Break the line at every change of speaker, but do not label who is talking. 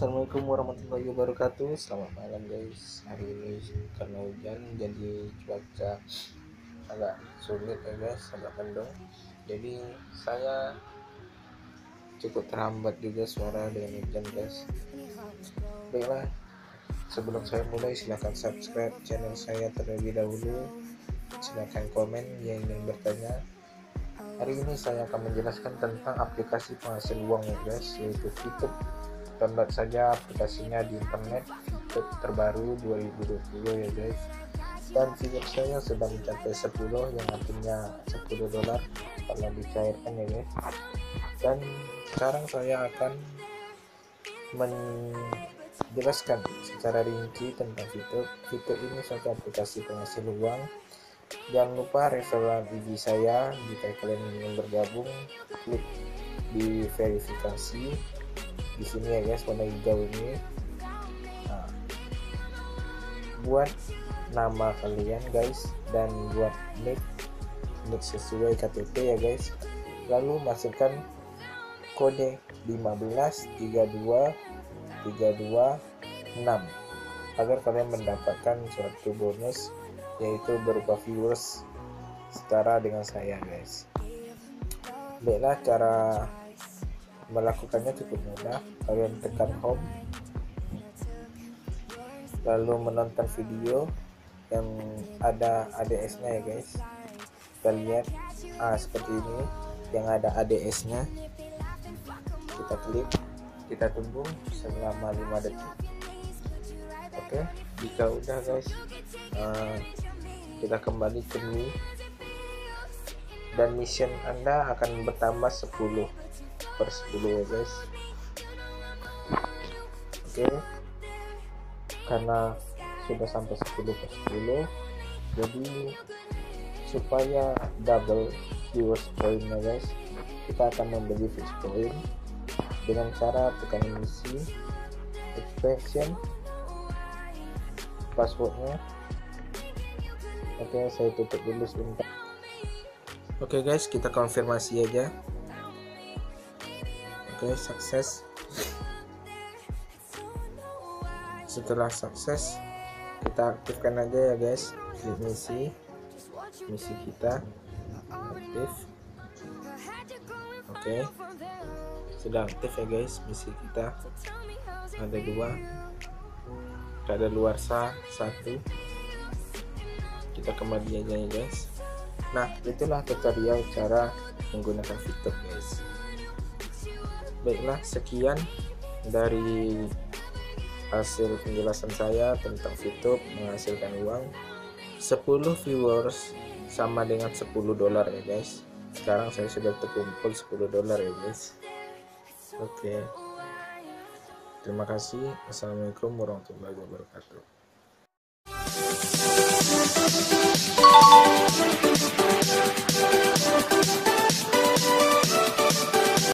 Assalamualaikum warahmatullahi wabarakatuh. Selamat malam guys. Hari ini karena hujan jadi cuaca agak sulit ya guys, agak mendung. Jadi saya cukup terhambat juga suara dengan hujan guys. Baiklah, sebelum saya mulai silahkan subscribe channel saya terlebih dahulu. Silahkan komen yang ingin bertanya. Hari ini saya akan menjelaskan tentang aplikasi penghasil uang ya guys, yaitu Fitup. Download saja aplikasinya di internet, Fitup terbaru 2020 ya guys. Dan fitur saya sudah mencapai 10, yang artinya $10 kalau dicairkan ya guys. Dan sekarang saya akan menjelaskan secara rinci tentang Fitup. Fitup ini suatu aplikasi penghasil uang. Jangan lupa referral IG saya jika kalian ingin bergabung, klik di verifikasi di sini ya guys, warna hijau ini. Nah, buat nama kalian guys dan buat nick sesuai KTP ya guys, lalu masukkan kode 1532326 agar kalian mendapatkan suatu bonus, yaitu berupa viewers setara dengan saya guys. Baiklah, cara melakukannya cukup mudah. Kalian tekan home, lalu menonton video yang ada ADS nya ya guys. Kita lihat seperti ini yang ada ADS nya. Kita klik, kita tunggu selama 5 detik. Oke, jika udah guys, kita kembali ke menu dan mission Anda akan bertambah 10/10 ya guys. Oke, karena sudah sampai 10/10, jadi supaya double viewers point ya guys, kita akan membeli views point dengan cara tekan misi expansion, passwordnya. Oke, saya tutup dulu sebentar. Oke guys, kita konfirmasi aja. Oke, sukses. Setelah sukses, kita aktifkan aja ya guys. Klik misi kita aktif. Oke, sudah aktif ya guys. Misi kita ada 2, kadaluarsa 1. Kita kembali aja ya guys. Nah, itulah tutorial cara menggunakan Fitup guys. Baiklah, sekian dari hasil penjelasan saya tentang Fitup menghasilkan uang. 10 viewers sama dengan $10 ya guys. Sekarang saya sudah terkumpul $10 ya guys. Oke, terima kasih. Assalamualaikum warahmatullahi wabarakatuh.